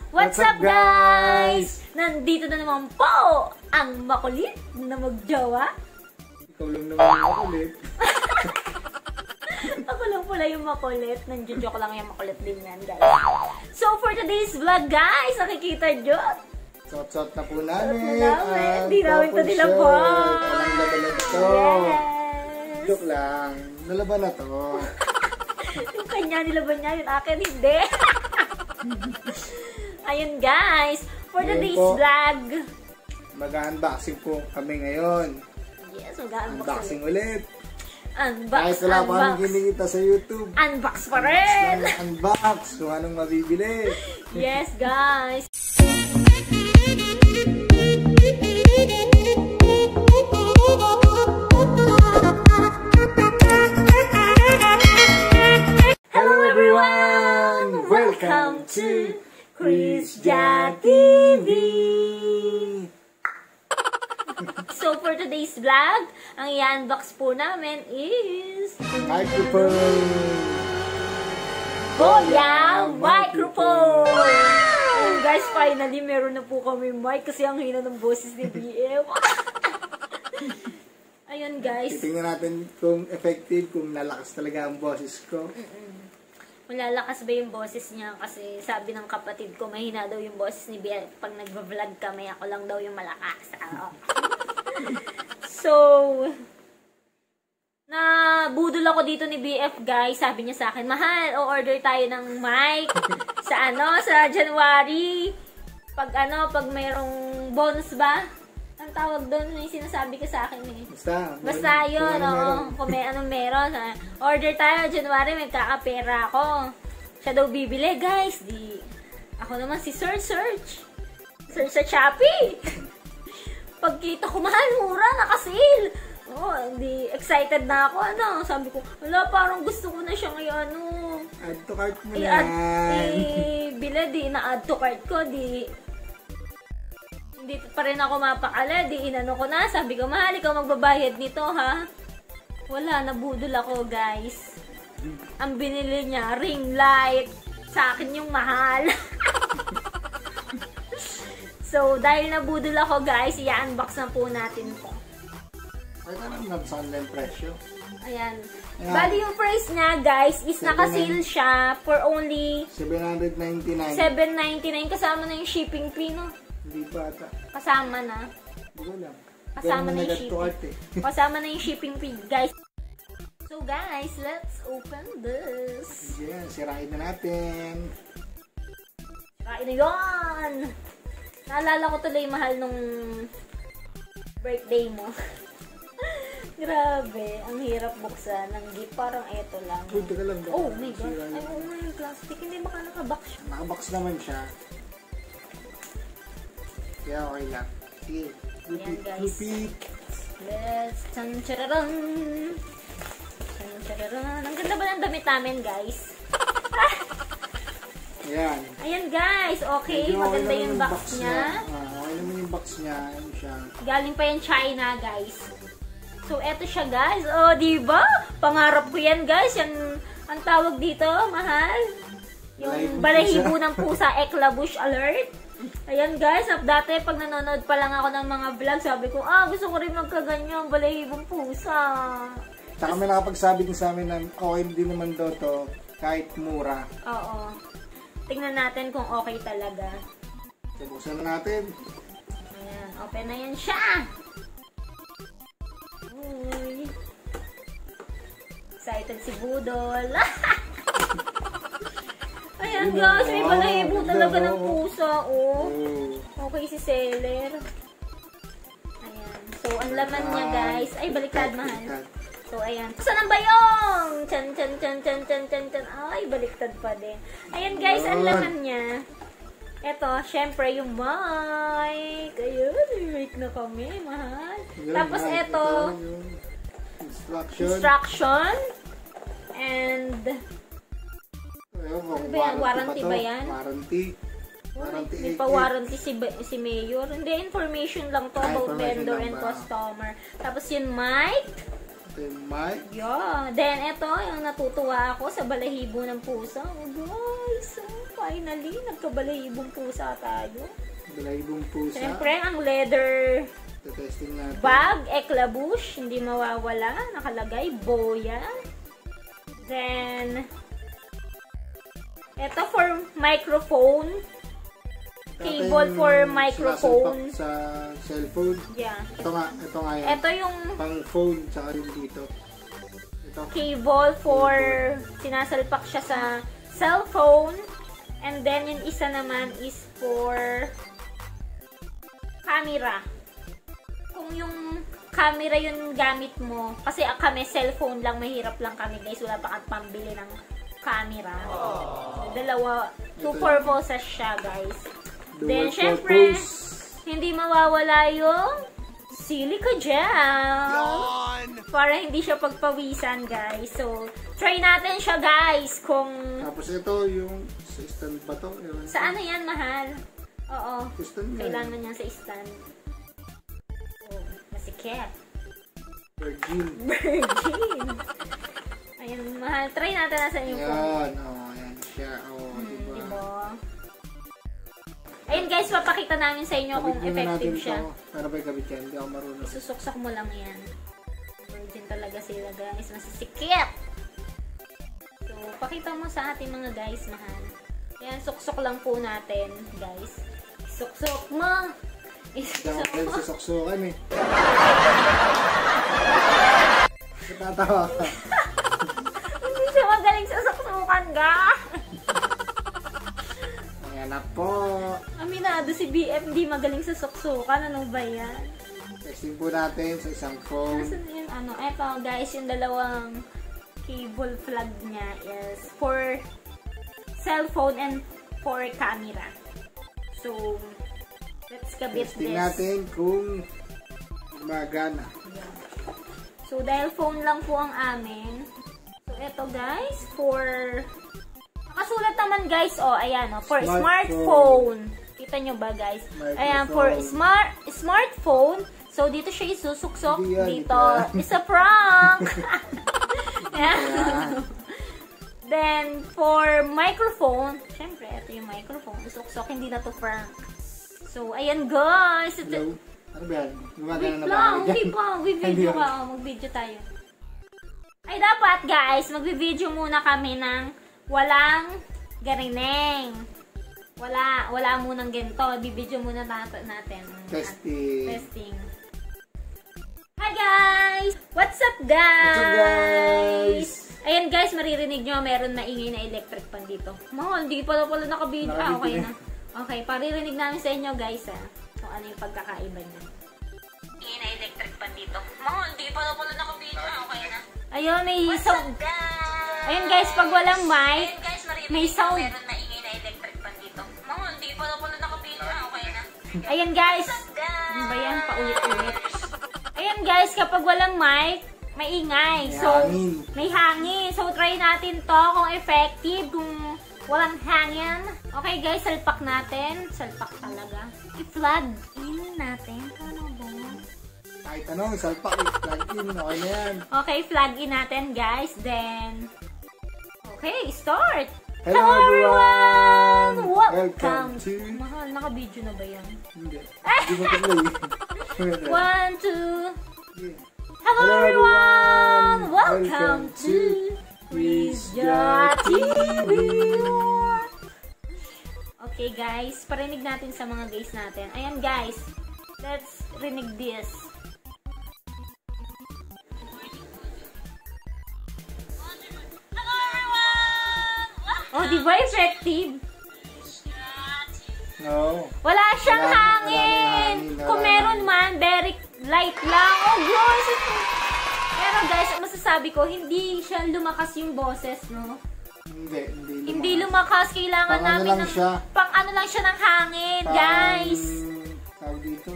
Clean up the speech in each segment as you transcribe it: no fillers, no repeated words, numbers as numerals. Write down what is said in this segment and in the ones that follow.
What's up guys? Nandito na naman po ang makulit na magjowa. Ikaw lang naman yung makulit. Ako lang pala yung makulit. Nandiyo-joke lang yung makulit din yan guys. So for today's vlog guys, nakikita nyo. Sot-sot na po namin. Hindi namin ito nilabas. Walang laban ito. Yes. Joke lang. Nalaban na to. Yung kanya nilaban niya, yung akin hindi. Ayun guys, for today's vlog, mag-unboxing po kami ngayon. Yes, mag-unboxing Unboxing ulit. Unbox, kahit wala pa kami kinikita sa YouTube. Unbox pa rin. Unbox. Kung anong mabibili. Yes guys. Hello everyone! Welcome to Chris Ja TV! So for today's vlog, ang i-unbox po namin is Microphone! Boya Microphone! Ayun guys, finally meron na po kami mic kasi ang hina ng boses ni BM. Ayun guys. Titingnan natin kung effective, kung nalakas talaga ang boses ko. Malalakas ba yung boses niya? Kasi sabi ng kapatid ko, mahina daw yung boses ni BF. Pag nagva-vlog kami, ako lang daw yung malakas. So, nabudol ako dito ni BF guys. Sabi niya sa akin, mahal, o-order tayo ng mic sa January. Pag mayroong bonus ba? Ang tawag doon, yung sinasabi ko sa akin eh. Basta yun, kung may anong meron. Order tayo, January, may kakapera ako. Siya daw bibili, guys. Ako naman si Search sa Shopee. Pagkita ko, mahal, mura, naka-sale. Hindi, excited na ako, Sabi ko, wala, parang gusto ko na siya ngayon, Add to cart mo na. Bila, na-add to cart ko, hindi pa rin ako mapakala, inano ko na. Sabi ko, mahal, ikaw magbabayad nito, ha? Wala, nabudol ako, guys. Ang binili niya, ring light. Sa akin yung mahal. So, dahil nabudol ako, guys, i-unbox na po natin to. Ay, naman sa online presyo. Ayan. Bali yung price niya, guys, is naka-sale siya for only $799. $799 kasama na yung shipping fee, no? Hindi pa ata. Kasama na. Wala. Kasama na yung shipping. Kasama na yung shipping fee, guys. So guys, let's open this. Yan, sirain na natin. Sirain na yun! Naalala ko tuloy mahal nung birthday mo. Grabe, ang hirap buksan ng gift. Parang eto lang. Uy, teka lang. Oh my God. Ay, oo nga yung plastic. Hindi baka nakabox siya. Nakabox naman siya. Kaya okay lang. Sige. Ayan guys. Repeat. Let's chan-chararan. Chan-chararan. Ang ganda ba ng damit namin guys? Ayan. Ayan guys. Okay. Maganda yung box niya. Okay naman yung box niya. Ayan siya. Galing pa yung China guys. So eto siya guys. Oh, diba? Pangarap ko yan guys. Yan ang tawag dito. Mahal. Yung balahibo ng pusa. Eklabush alert. Ayan guys, dati pag nanonood pa lang ako ng mga vlog, sabi ko, gusto ko rin magkaganyan, balahibong pusa. Saka may nakapagsabi din sa amin na okay din naman daw to, kahit mura. Oo. Tingnan natin kung okay talaga. So, buksan na natin. Ayan, open na yan siya! Uy. Excited si Budol. Ayan guys, may balahibo talaga ng pusa, Okay si seller. Ayan. So, ang laman niya guys. Ay, baliktad mahal. So, ayan. Saan ang bayong? Chan. Ay, baliktad pa din. Ayan guys, ang laman niya. Ito, syempre yung mic. Ayun, may mic na kami, mahal. Tapos ito, instruction. And warranty ba yan? Warranty. May pa-warranty si Mayor. Hindi, information lang to about vendor and customer. Tapos yung mic. Mic. Yeah. Then, ito, yung natutuwa ako sa balahibo ng pusa. Oh, guys. finally, nagkabalahibong pusa tayo. Balahibong pusa. Siyempre, ang leather Testing natin. bag, Eclabouche, hindi mawawala. Nakalagay, boya. Then, ito for microphone. Cable for microphone. Sa cellphone. Yeah. Ito nga yan. Ito yung Pang phone, tsaka yung dito. Ito. cable for sinasalpak siya sa cellphone. And then, yung isa naman is for camera. Kung yung camera yung gamit mo, kasi kami cellphone lang, mahirap lang kami guys, wala pa kang pambili ng camera. So, dalawa, two purposes siya guys. Then, syempre, hindi mawawala yung silica gel. Para hindi siya pagpawisan guys. So, try natin siya guys kung... Tapos ito yung sa stand ba to? Sa ano yan, mahal? Oo. Stand yan. Kailangan niya sa stand. Oh, masikip. Virgin. Virgin. Ayun, mahal. Try natin nasa yung phone. Ayan. Ayan siya. Diba? Diba? Ayun guys, papakita namin sa inyo kung Kabit muna effective natin siya. to. Para ba kabit yan? Hindi ako marunong. Isusuksak mo lang yan. Virgin talaga sila guys. Masisikip! So, pakita mo sa ating mga guys, mahal. Yan, suksok lang po natin, guys. Suksok mo! Hindi ako pwede sa soksokan eh. Natatawa ka. Hindi siya magaling sa suksukan, ga! Ayan na po. Aminado si BF, hindi magaling sa suksukan. Ano ba yan? Testing po natin sa isang phone. Nasaan yung ano? Eto, guys, yung dalawang cable plug niya is for cellphone and for camera. So, let's kabit Testing this. natin kung gumagana. Yeah. So, dahil phone lang po ang amin. So, eto guys, for... Nakasulat naman guys, ayan, for smartphone. Kita nyo ba guys? Ayan, for smartphone. So, dito siya isusuksok. Dito. It's a prank! Yeah. Then, for microphone, syempre, ito yung microphone. Isuksok, hindi na to prank. So, ayan guys. Hello? Ano ba yan? Gumagana na ba? Hindi pa. Mag-video ka. Mag-video tayo. Ay, dapat guys, mag-video muna kami ng walang garineng. Wala munang ganito. Bibidyo muna natin. Testing. Hi guys! What's up guys? Ayan guys, maririnig nyo, meron na ingay na electric pan dito. Mahal, hindi pala naka-video. Okay na. Okay, paririnig namin sa inyo guys kung ano yung pagkakaiba niya. Ingay na electric pan dito. Mahal, hindi pala naka-video. Okay na. Ayun, may sound. Ayun guys, pag walang mic, may sound. Meron na ingay na electric pan dito. Mahal, hindi pala naka-video. Okay na. Ayan guys. Ano ba yan? Paulit-ulit. Ayan guys, kapag walang mic, may ingay. So, may hangin. So, try natin to kung effective, kung walang hangin. Okay guys, salpak natin. Salpak talaga. I-plug in natin. Ano ba? Kahit ano, salpak, plug in. Okay na yan. Okay, plug in natin guys. Then, okay, start! Hello everyone! Welcome to... Mahal, naka-video na ba yan? Hindi. Hindi mo tuloy. 1, 2... Hello everyone! Welcome to Rizja TV! Okay guys, parinig natin sa mga guys natin. Ayan guys, let's rinig this. Hello everyone! Oh, di ba effective? No. Wala siyang hangin! Kung meron man, very light lang. Oh, guys! Pero guys, masasabi ko, hindi siya lumakas yung boses, no? Hindi lumakas. Kailangan namin ng... Pang ano lang siya ng hangin, guys! Tawag dito?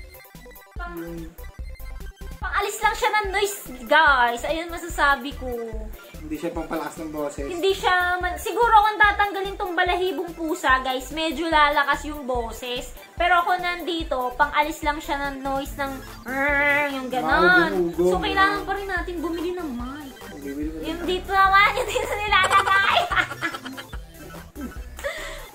Pang alis lang siya ng noise, guys. Ayun masasabi ko. Hindi siya pampalakas ng boses. Hindi siya... Siguro kung tatanggalin tong balahibong pusa, guys, medyo lalakas yung boses. Pero ako nandito, pang alis lang siya ng noise ng... yung ganon. So, kailangan pa rin natin bumili ng mic. Yung dito naman, yung dito nilalagay.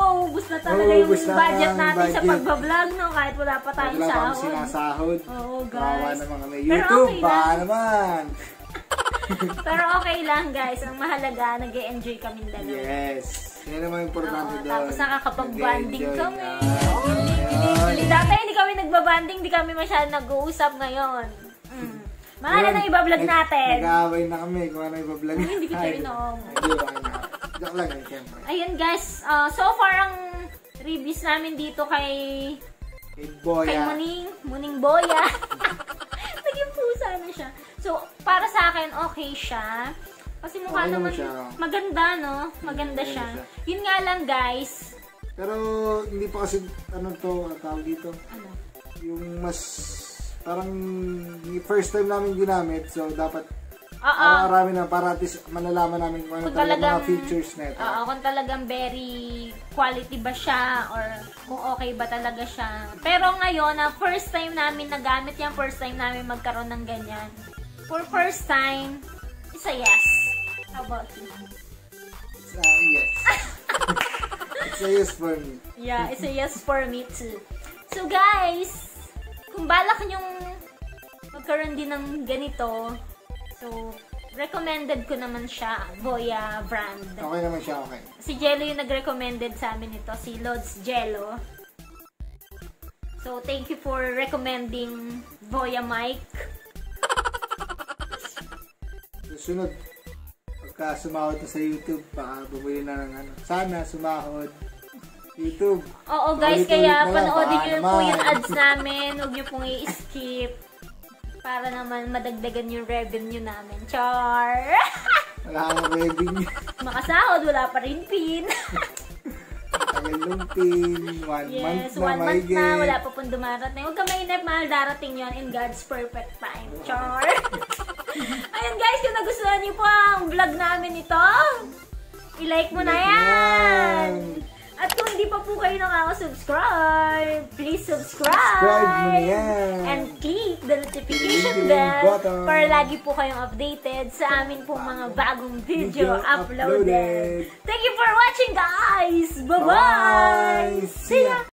mauubos na talaga yung Mauubos na budget ang natin sa budget. pagbablog, no? Kahit wala pa tayong Wala pa akong sahod. sinasahod. Oo, Kawawa guys. naman kami. Pero YouTube, okay baka lang. naman. Pero okay lang, guys. Ang mahalaga, nag-e-enjoy kaming dalawa. Yes. Yan naman yung importante Oo, doon. tapos nakakapag-banding Nag-enjoy kami. na. Ayun. Dati hindi kami nagbabanding, hindi kami masyadong nag-uusap ngayon. Mahal na ibablog natin. Nag-aaway na kami kung ano ibablog. Hindi kita inom. Hindi ba kayo na? Joke lang yun, siyempre. Ayun guys, so far ang reviews namin dito kay Kay Boya. Muning Boya. Naging pusa na siya. So, para sa akin, okay siya. Kasi mukha Okay naman naman, siya. maganda, no? Maganda siya. Yun nga lang, guys. Pero hindi pa kasi ano to, ang tawag dito. Ano? Yung mas parang first time namin ginamit, so dapat Oo. marami na para at least malalaman namin kung ano Kung talaga mga talagang- features na ito. Oo, kung talagang very quality ba siya or kung okay ba talaga siya. Pero ngayon, first time namin nagamit yan, first time namin magkaroon ng ganyan. For first time, it's a yes. How about you? Yes. It's a yes for me. Yeah, it's a yes for me too. So guys, kung balak nyong magkaroon din ng ganito, so recommended ko naman siya, Boya brand. Okay naman siya, okay. Si Jello yung nag-recommended sa amin ito, si Lods Jello. So, thank you for recommending Boya mic. Susunod, pagka sumahod na sa YouTube, baka bumili na ng ano. Sana sumahod. YouTube. Oo guys, Ulit-ulit kaya na lang, panoodin baka nyo po naman. yung ads namin. Huwag nyo pong i-skip. Para naman madagdagan yung revenue namin. Char! Wala kang revenue. Makasahod, wala pa rin pin. Tagal ng pin. 1 month Yes, na 1 month mahigit. na, wala pa pong dumarating. Huwag ka mainip, mahal, darating yon in God's perfect time. Char! Ayun guys, kung nagustuhan niyo po ang vlog namin ito, i-like mo na yan! At kung hindi pa po kayo nakaka-subscribe, please subscribe! Subscribe mo na yan! And click the notification Ding, bell button. para lagi po kayong updated sa amin pong mga bagong video Video uploaded. uploaded. Thank you for watching guys! Bye-bye! Bye! See ya!